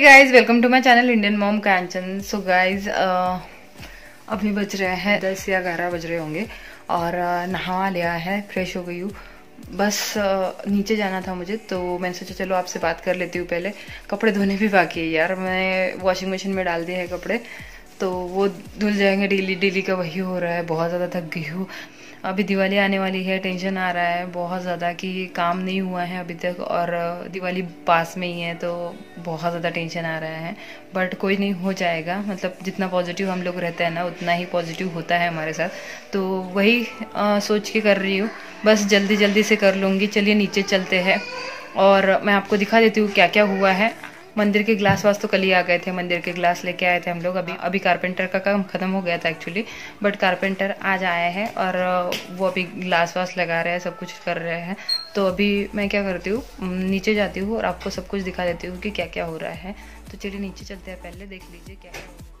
Guys, welcome to my channel Indian mom Kanchan. So guys, अभी बज रहे हैं 10 या 11 बज रहे होंगे और नहा लिया है, फ्रेश हो गई हूँ। बस नीचे जाना था मुझे, तो मैंने सोचा चलो आपसे बात कर लेती हूँ। पहले कपड़े धोने भी बाकी है यार, मैं वॉशिंग मशीन में डाल दिए हैं कपड़े, तो वो धुल जाएंगे। डेली डेली का वही हो रहा है, बहुत ज़्यादा थक गई हूँ। अभी दिवाली आने वाली है, टेंशन आ रहा है बहुत ज़्यादा कि काम नहीं हुआ है अभी तक, और दिवाली पास में ही है तो बहुत ज़्यादा टेंशन आ रहा है। बट कोई नहीं, हो जाएगा। मतलब जितना पॉजिटिव हम लोग रहते हैं ना, उतना ही पॉजिटिव होता है हमारे साथ। तो वही सोच के कर रही हूँ, बस जल्दी जल्दी से कर लूँगी। चलिए नीचे चलते हैं और मैं आपको दिखा देती हूँ क्या क्या हुआ है। मंदिर के ग्लास वास तो कल ही आ गए थे, मंदिर के ग्लास लेके आए थे हम लोग। अभी कारपेंटर का काम खत्म हो गया था एक्चुअली, बट कारपेंटर आज आया है और वो अभी ग्लास वास लगा रहे हैं, सब कुछ कर रहे हैं। तो अभी मैं क्या करती हूँ, नीचे जाती हूँ और आपको सब कुछ दिखा देती हूँ कि क्या क्या हो रहा है। तो चलिए नीचे चलते हैं, पहले देख लीजिए क्या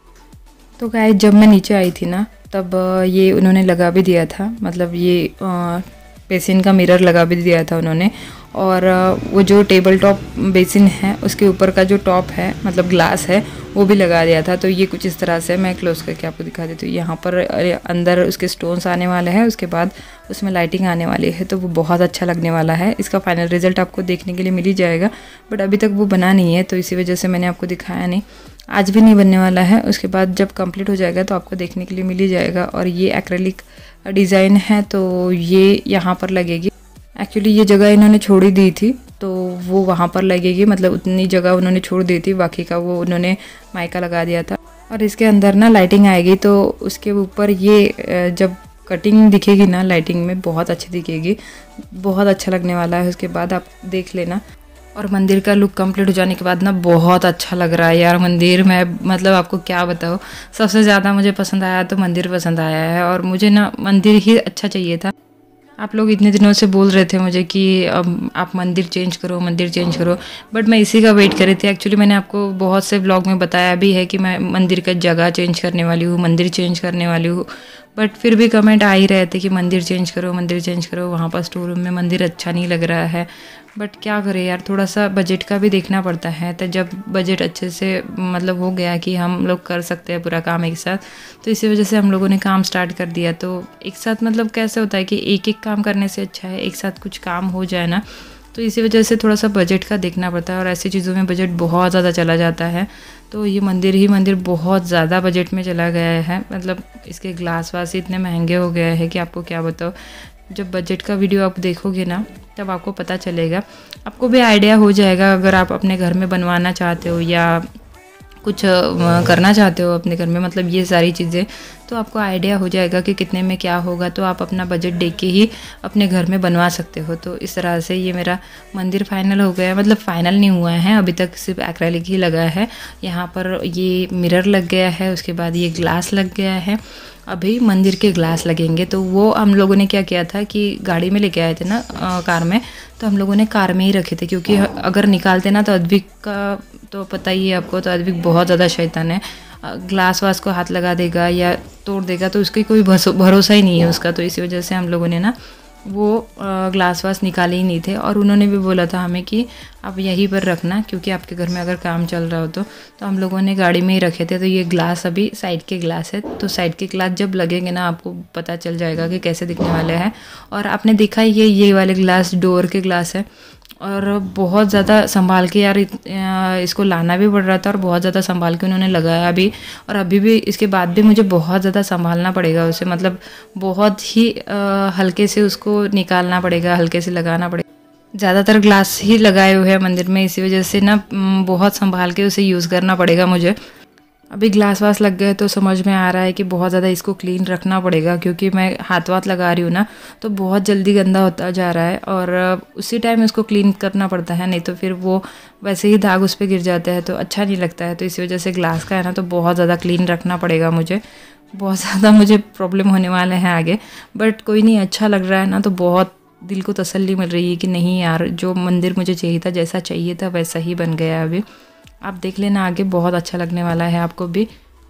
है। तो गाइस, जब मैं नीचे आई थी ना, तब ये उन्होंने लगा भी दिया था, मतलब ये बेसिन का मिरर लगा भी दिया था उन्होंने। और वो जो टेबल टॉप बेसिन है उसके ऊपर का जो टॉप है, मतलब ग्लास है, वो भी लगा दिया था। तो ये कुछ इस तरह से, मैं क्लोज करके आपको दिखा देती हूँ। यहाँ पर अंदर उसके स्टोन्स आने वाले हैं, उसके बाद उसमें लाइटिंग आने वाली है, तो वो बहुत अच्छा लगने वाला है। इसका फाइनल रिजल्ट आपको देखने के लिए मिल ही जाएगा, बट अभी तक वो बना नहीं है, तो इसी वजह से मैंने आपको दिखाया नहीं। आज भी नहीं बनने वाला है, उसके बाद जब कंप्लीट हो जाएगा तो आपको देखने के लिए मिल ही जाएगा। और ये एक्रेलिक डिज़ाइन है, तो ये यहाँ पर लगेगी। एक्चुअली ये जगह इन्होंने छोड़ ही दी थी, तो वो वहाँ पर लगेगी, मतलब उतनी जगह उन्होंने छोड़ दी थी, बाकी का वो उन्होंने माइका लगा दिया था। और इसके अंदर ना लाइटिंग आएगी, तो उसके ऊपर ये जब कटिंग दिखेगी ना लाइटिंग में, बहुत अच्छी दिखेगी, बहुत अच्छा लगने वाला है। उसके बाद आप देख लेना। और मंदिर का लुक कंप्लीट हो जाने के बाद ना बहुत अच्छा लग रहा है यार मंदिर में। मतलब आपको क्या बताऊँ, सबसे ज़्यादा मुझे पसंद आया तो मंदिर पसंद आया है, और मुझे ना मंदिर ही अच्छा चाहिए था। आप लोग इतने दिनों से बोल रहे थे मुझे कि अब आप मंदिर चेंज करो, मंदिर चेंज करो, बट मैं इसी का वेट कर रही थी। एक्चुअली मैंने आपको बहुत से ब्लॉग में बताया भी है कि मैं मंदिर का जगह चेंज करने वाली हूँ, मंदिर चेंज करने वाली हूँ, बट फिर भी कमेंट आ ही रहे थे कि मंदिर चेंज करो, मंदिर चेंज करो। वहाँ पर स्टोर रूम में मंदिर अच्छा नहीं लग रहा है, बट क्या करें यार, थोड़ा सा बजट का भी देखना पड़ता है। तो जब बजट अच्छे से मतलब हो गया कि हम लोग कर सकते हैं पूरा काम एक साथ, तो इसी वजह से हम लोगों ने काम स्टार्ट कर दिया। तो एक साथ मतलब कैसे होता है कि एक एक काम करने से अच्छा है एक साथ कुछ काम हो जाए ना, तो इसी वजह से थोड़ा सा बजट का देखना पड़ता है, और ऐसी चीज़ों में बजट बहुत ज़्यादा चला जाता है। तो ये मंदिर बहुत ज़्यादा बजट में चला गया है, मतलब इसके ग्लास वास इतने महंगे हो गए हैं कि आपको क्या बताओ। जब बजट का वीडियो आप देखोगे ना, तब आपको पता चलेगा, आपको भी आइडिया हो जाएगा। अगर आप अपने घर में बनवाना चाहते हो या कुछ करना चाहते हो अपने घर में, मतलब ये सारी चीज़ें, तो आपको आइडिया हो जाएगा कि कितने में क्या होगा, तो आप अपना बजट देख के ही अपने घर में बनवा सकते हो। तो इस तरह से ये मेरा मंदिर फाइनल हो गया, मतलब फाइनल नहीं हुआ है अभी तक, सिर्फ एक्रेलिक ही लगा है। यहाँ पर ये मिरर लग गया है, उसके बाद ये ग्लास लग गया है, अभी मंदिर के ग्लास लगेंगे। तो वो हम लोगों ने क्या किया था कि गाड़ी में लेके आए थे ना, कार में, तो हम लोगों ने कार में ही रखे थे, क्योंकि अगर निकालते ना तो अद्विक का तो पता ही है आपको, तो अद्विक बहुत ज़्यादा शैतान है, ग्लास वास को हाथ लगा देगा या तोड़ देगा, तो उसकी कोई भरोसा ही नहीं है उसका। तो इसी वजह से हम लोगों ने ना वो ग्लास वास निकाले ही नहीं थे, और उन्होंने भी बोला था हमें कि आप यहीं पर रखना, क्योंकि आपके घर में अगर काम चल रहा हो तो हम लोगों ने गाड़ी में ही रखे थे। तो ये ग्लास अभी साइड के ग्लास है, तो साइड के ग्लास जब लगेंगे ना, आपको पता चल जाएगा कि कैसे दिखने वाले हैं। और आपने देखा ये वाले ग्लास डोर के ग्लास है, और बहुत ज़्यादा संभाल के यार इसको लाना भी पड़ रहा था, और बहुत ज़्यादा संभाल के उन्होंने लगाया भी, और अभी भी इसके बाद भी मुझे बहुत ज़्यादा संभालना पड़ेगा उसे, मतलब बहुत ही हल्के से उसको निकालना पड़ेगा, हल्के से लगाना पड़ेगा। ज़्यादातर ग्लास ही लगाए हुए हैं मंदिर में, इसी वजह से ना बहुत संभाल के उसे यूज़ करना पड़ेगा मुझे। अभी ग्लास वास लग गए तो समझ में आ रहा है कि बहुत ज़्यादा इसको क्लीन रखना पड़ेगा, क्योंकि मैं हाथ वाथ लगा रही हूँ ना, तो बहुत जल्दी गंदा होता जा रहा है, और उसी टाइम इसको क्लीन करना पड़ता है, नहीं तो फिर वो वैसे ही दाग उस पर गिर जाते हैं, तो अच्छा नहीं लगता है। तो इसी वजह से ग्लास का है ना, तो बहुत ज़्यादा क्लीन रखना पड़ेगा मुझे, बहुत ज़्यादा मुझे प्रॉब्लम होने वाले हैं आगे, बट कोई नहीं, अच्छा लग रहा है ना, तो बहुत दिल को तसल्ली मिल रही है कि नहीं यार, जो मंदिर मुझे चाहिए था, जैसा चाहिए था वैसा ही बन गया अभी। आप देख लेना आगे, बहुत अच्छा लगने वाला है आपको भी।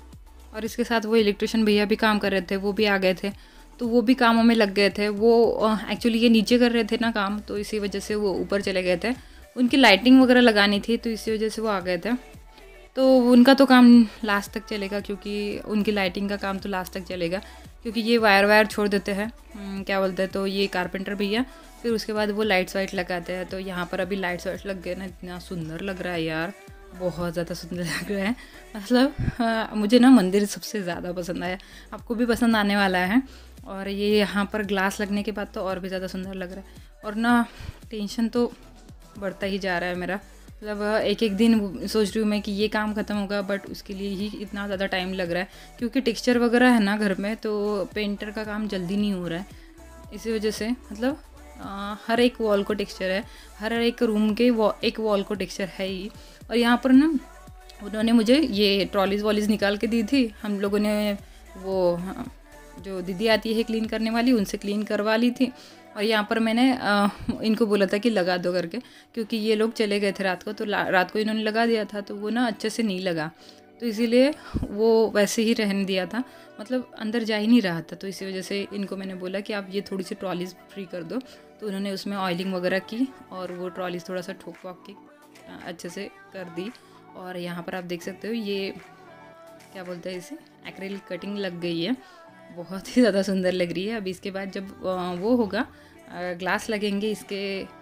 और इसके साथ वो इलेक्ट्रिशियन भैया भी काम कर रहे थे, वो भी आ गए थे, तो वो भी कामों में लग गए थे। वो एक्चुअली ये नीचे कर रहे थे ना काम, तो इसी वजह से वो ऊपर चले गए थे, उनकी लाइटिंग वगैरह लगानी थी, तो इसी वजह से वो आ गए थे। तो उनका तो काम लास्ट तक चलेगा, क्योंकि उनकी लाइटिंग का काम तो लास्ट तक चलेगा, क्योंकि ये वायर छोड़ देते हैं, क्या बोलते हैं, तो ये कारपेंटर भैया, फिर उसके बाद वो लाइट्स वाइट लगाते हैं। तो यहाँ पर अभी लाइट्स वाइट लग गए ना, इतना सुंदर लग रहा है यार, बहुत ज़्यादा सुंदर लग रहा है। मतलब मुझे ना मंदिर सबसे ज़्यादा पसंद आया, आपको भी पसंद आने वाला है। और ये यहाँ पर ग्लास लगने के बाद तो और भी ज़्यादा सुंदर लग रहा है। और ना टेंशन तो बढ़ता ही जा रहा है मेरा, मतलब एक एक दिन सोच रही हूँ मैं कि ये काम ख़त्म होगा, बट उसके लिए ही इतना ज़्यादा टाइम लग रहा है, क्योंकि टेक्सचर वगैरह है ना घर में, तो पेंटर का काम जल्दी नहीं हो रहा है। इसी वजह से मतलब हर एक वॉल को टेक्सचर है, हर एक रूम के एक वॉल को टेक्सचर है ही। और यहाँ पर ना उन्होंने मुझे ये ट्रॉलीज वॉलीज निकाल के दी थी, हम लोगों ने वो जो दीदी आती है क्लीन करने वाली, उनसे क्लीन करवा ली थी। और यहाँ पर मैंने इनको बोला था कि लगा दो करके, क्योंकि ये लोग चले गए थे रात को, तो रात को इन्होंने लगा दिया था, तो वो ना अच्छे से नहीं लगा, तो इसीलिए वो वैसे ही रहने दिया था, मतलब अंदर जा ही नहीं रहा था। तो इसी वजह से इनको मैंने बोला कि आप ये थोड़ी सी ट्रॉलीज फ्री कर दो, तो उन्होंने उसमें ऑयलिंग वगैरह की और वो ट्रॉलीज थोड़ा सा ठोक वाक के अच्छे से कर दी। और यहाँ पर आप देख सकते हो ये क्या बोलते हैं इसे, एक्रिलिक कटिंग लग गई है, बहुत ही ज़्यादा सुंदर लग रही है। अभी इसके बाद जब वो होगा, ग्लास लगेंगे इसके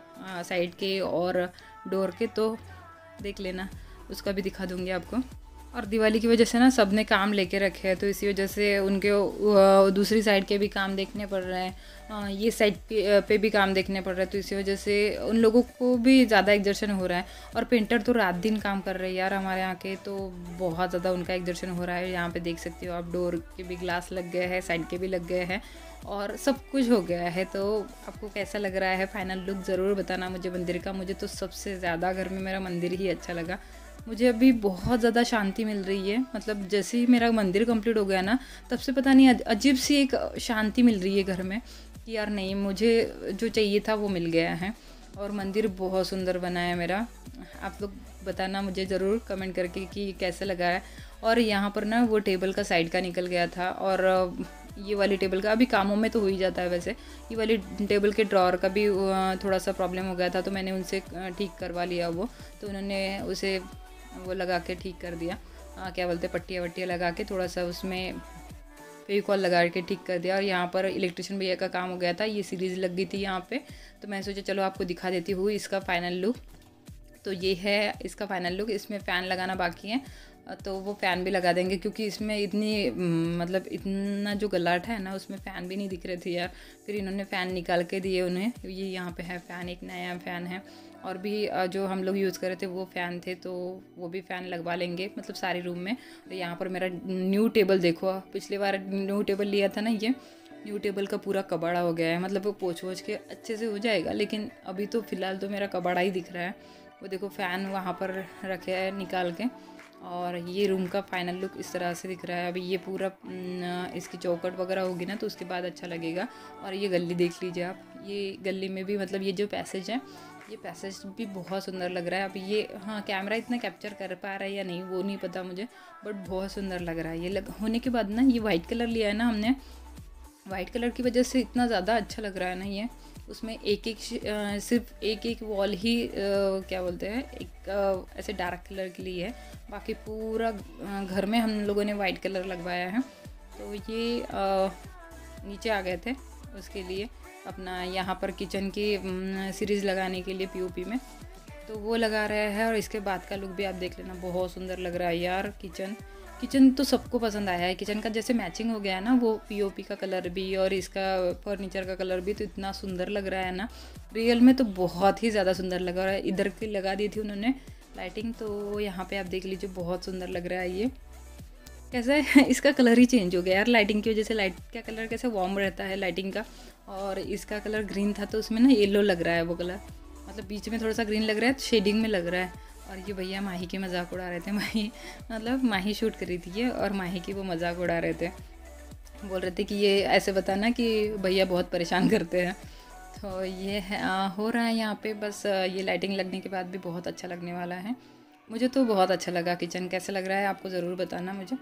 साइड के और डोर के, तो देख लेना, उसका भी दिखा दूँगी आपको। और दिवाली की वजह से ना सब ने काम लेके रखे हैं, तो इसी वजह से उनके दूसरी साइड के भी काम देखने पड़ रहे हैं, ये साइड पे भी काम देखने पड़ रहा है, तो इसी वजह से उन लोगों को भी ज़्यादा एक्सर्शन हो रहा है। और पेंटर तो रात दिन काम कर रहे हैं यार हमारे यहाँ के, तो बहुत ज़्यादा उनका एक्सर्शन हो रहा है। यहाँ पे देख सकते हो आप, डोर के भी ग्लास लग गए हैं, साइड के भी लग गए हैं, और सब कुछ हो गया है। तो आपको कैसा लग रहा है फाइनल लुक ज़रूर बताना मुझे मंदिर का। मुझे तो सबसे ज़्यादा घर में मेरा मंदिर ही अच्छा लगा, मुझे अभी बहुत ज़्यादा शांति मिल रही है। मतलब जैसे ही मेरा मंदिर कंप्लीट हो गया ना, तब से पता नहीं अजीब सी एक शांति मिल रही है घर में, कि यार नहीं, मुझे जो चाहिए था वो मिल गया है। और मंदिर बहुत सुंदर बना है मेरा, आप लोग बताना मुझे ज़रूर कमेंट करके कि कैसे लगा है। और यहाँ पर ना वो टेबल का साइड का निकल गया था, और ये वाली टेबल का अभी कामों में तो हो ही जाता है वैसे, ये वाली टेबल के ड्रॉर का भी थोड़ा सा प्रॉब्लम हो गया था, तो मैंने उनसे ठीक करवा लिया वो, तो उन्होंने उसे वो लगा के ठीक कर दिया, क्या बोलते हैं, पट्टियाँ वट्टियाँ लगा के थोड़ा सा उसमें फेविकॉल लगा के ठीक कर दिया। और यहाँ पर इलेक्ट्रिशियन भैया का काम हो गया था, ये सीरीज़ लग गई थी यहाँ पे, तो मैं सोचा चलो आपको दिखा देती हूँ इसका फाइनल लुक। तो ये है इसका फाइनल लुक, इसमें फ़ैन लगाना बाकी है, तो वो फ़ैन भी लगा देंगे, क्योंकि इसमें इतनी मतलब इतना जो गलाट है ना, उसमें फ़ैन भी नहीं दिख रहे थे यार। फिर इन्होंने फ़ैन निकाल के दिए उन्हें, ये यहाँ पे है फ़ैन, एक नया फ़ैन है, और भी जो हम लोग यूज़ कर रहे थे वो फ़ैन थे, तो वो भी फ़ैन लगवा लेंगे, मतलब सारे रूम में। तो यहाँ पर मेरा न्यू टेबल देखो, पिछली बार न्यू टेबल लिया था ना, ये न्यू टेबल का पूरा कबाड़ा हो गया है, मतलब वो पोंछ वोछ के अच्छे से हो जाएगा, लेकिन अभी तो फ़िलहाल तो मेरा कबाड़ा ही दिख रहा है। वो देखो फ़ैन वहाँ पर रखे है निकाल के, और ये रूम का फाइनल लुक इस तरह से दिख रहा है। अभी ये पूरा इसकी चौखट वगैरह होगी ना, तो उसके बाद अच्छा लगेगा। और ये गली देख लीजिए आप, ये गली में भी मतलब ये जो पैसेज है, ये पैसेज भी बहुत सुंदर लग रहा है। अभी ये हाँ, कैमरा इतना कैप्चर कर पा रहा है या नहीं वो नहीं पता मुझे, बट बहुत सुंदर लग रहा है। ये होने के बाद ना, ये वाइट कलर लिया है ना हमने, वाइट कलर की वजह से इतना ज़्यादा अच्छा लग रहा है ना ये। उसमें एक एक सिर्फ एक एक वॉल ही क्या बोलते हैं, एक ऐसे डार्क कलर के लिए है, बाकी पूरा घर में हम लोगों ने वाइट कलर लगवाया है। तो ये नीचे आ गए थे उसके लिए, अपना यहाँ पर किचन की सीरीज़ लगाने के लिए पीओपी में, तो वो लगा रहे हैं। और इसके बाद का लुक भी आप देख लेना, बहुत सुंदर लग रहा है यार। किचन तो सबको पसंद आया है, किचन का जैसे मैचिंग हो गया है ना, वो पीओपी का कलर भी और इसका फर्नीचर का कलर भी, तो इतना सुंदर लग रहा है ना, रियल में तो बहुत ही ज़्यादा सुंदर लगा रहा है। इधर की लगा दी थी उन्होंने लाइटिंग, तो यहाँ पे आप देख लीजिए बहुत सुंदर लग रहा है। ये कैसा है इसका कलर ही चेंज हो गया यार, लाइटिंग की वजह से। लाइट का कलर कैसे वार्म रहता है लाइटिंग का, और इसका कलर ग्रीन था, तो उसमें ना येलो लग रहा है वो कलर, मतलब बीच में थोड़ा सा ग्रीन लग रहा है, शेडिंग में लग रहा है। और ये भैया माही के मजाक उड़ा रहे थे, माही मतलब माही शूट करी थी ये, और माही की वो मजाक उड़ा रहे थे, बोल रहे थे कि ये ऐसे बताना कि भैया बहुत परेशान करते हैं। तो ये हो रहा है यहाँ पे बस। ये लाइटिंग लगने के बाद भी बहुत अच्छा लगने वाला है। मुझे तो बहुत अच्छा लगा। किचन कैसा लग रहा है आपको ज़रूर बताना मुझे।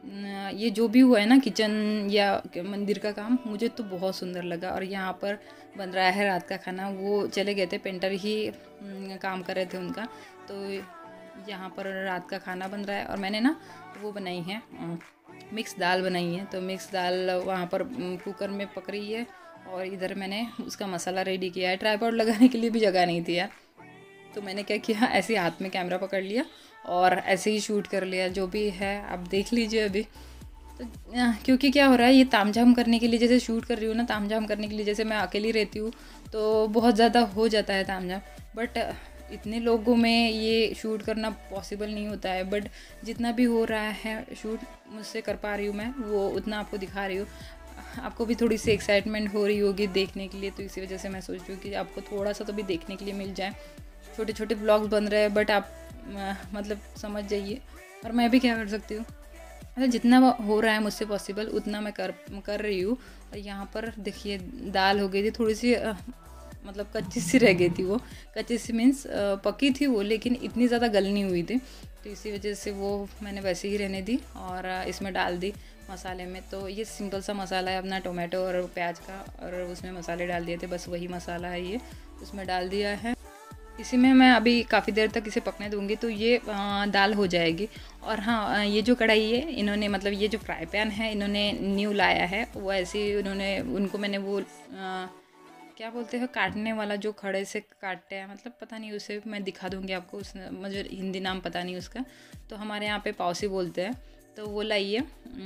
ये जो भी हुआ है ना किचन या मंदिर का काम, मुझे तो बहुत सुंदर लगा। और यहाँ पर बन रहा है रात का खाना। वो चले गए थे, पेंटर ही काम कर रहे थे उनका, तो यहाँ पर रात का खाना बन रहा है और मैंने ना वो बनाई है, मिक्स दाल बनाई है। तो मिक्स दाल वहाँ पर कुकर में पक रही है और इधर मैंने उसका मसाला रेडी किया है। ट्राइपॉड लगाने के लिए भी जगह नहीं थी यार, तो मैंने क्या किया, ऐसे ही हाथ में कैमरा पकड़ लिया और ऐसे ही शूट कर लिया। जो भी है आप देख लीजिए अभी। तो क्योंकि क्या हो रहा है, ये तामझाम करने के लिए जैसे शूट कर रही हूँ ना, तामझाम करने के लिए, जैसे मैं अकेली रहती हूँ तो बहुत ज़्यादा हो जाता है तामझाम, बट इतने लोगों में ये शूट करना पॉसिबल नहीं होता है। बट जितना भी हो रहा है शूट मुझसे कर पा रही हूँ मैं, वो उतना आपको दिखा रही हूँ। आपको भी थोड़ी सी एक्साइटमेंट हो रही होगी देखने के लिए, तो इसी वजह से मैं सोच रही हूँ कि आपको थोड़ा सा तो भी देखने के लिए मिल जाए। छोटे छोटे ब्लॉग्स बन रहे हैं, बट आप मतलब समझ जाइए। और मैं भी क्या कर सकती हूँ, मतलब जितना हो रहा है मुझसे पॉसिबल उतना मैं कर रही हूँ। और यहाँ पर देखिए दाल हो गई थी थोड़ी सी मतलब कच्ची सी रह गई थी। वो कच्ची सी मीन्स पकी थी वो, लेकिन इतनी ज़्यादा गल नहीं हुई थी, तो इसी वजह से वो मैंने वैसे ही रहने दी और इसमें डाल दी मसाले में। तो ये सिंपल सा मसाला है अपना, टोमेटो और प्याज का, और उसमें मसाले डाल दिए थे, बस वही मसाला है ये, उसमें डाल दिया है। इसी में मैं अभी काफ़ी देर तक इसे पकने दूंगी तो ये दाल हो जाएगी। और हाँ, ये जो कढ़ाई है इन्होंने, मतलब ये जो फ्राई पैन है इन्होंने न्यू लाया है, वो ऐसे ही उनको मैंने वो क्या बोलते हैं, काटने वाला जो खड़े से काटते हैं, मतलब पता नहीं, उसे मैं दिखा दूंगी आपको, मुझे हिंदी नाम पता नहीं उसका, तो हमारे यहाँ पे पाउसी बोलते हैं। तो वो लाइए,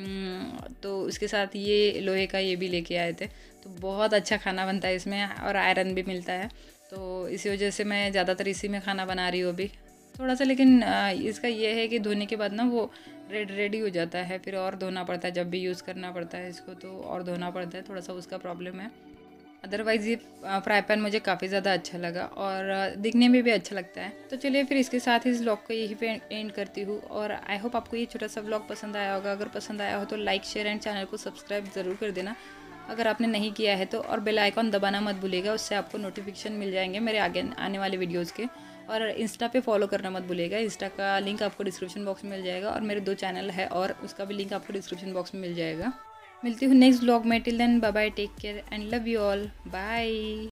तो उसके साथ ये लोहे का ये भी लेके आए थे। तो बहुत अच्छा खाना बनता है इसमें और आयरन भी मिलता है, तो इसी वजह से मैं ज़्यादातर इसी में खाना बना रही हूँ अभी थोड़ा सा। लेकिन इसका ये है कि धोने के बाद ना वो रेडी हो जाता है, फिर और धोना पड़ता है, जब भी यूज़ करना पड़ता है इसको तो और धोना पड़ता है, थोड़ा सा उसका प्रॉब्लम है। अदरवाइज़ ये फ्राई पैन मुझे काफ़ी ज़्यादा अच्छा लगा और दिखने में भी अच्छा लगता है। तो चलिए फिर इसके साथ ही इस व्लॉग को यही पे एंड करती हूँ, और आई होप आपको ये छोटा सा व्लॉग पसंद आया होगा। अगर पसंद आया हो तो लाइक, शेयर एंड चैनल को सब्सक्राइब ज़रूर कर देना अगर आपने नहीं किया है तो, और बेल आइकॉन दबाना मत भूलिएगा, उससे आपको नोटिफिकेशन मिल जाएंगे मेरे आगे आने वाले वीडियोज़ के। और इंस्टा पे फॉलो करना मत भूलिएगा, इंस्टा का लिंक आपको डिस्क्रिप्शन बॉक्स में मिल जाएगा, और मेरे 2 चैनल है और उसका भी लिंक आपको डिस्क्रिप्शन बॉक्स में मिल जाएगा। मिलती हूँ नेक्स्ट व्लॉग में, till then bye bye, take care and love you all, bye.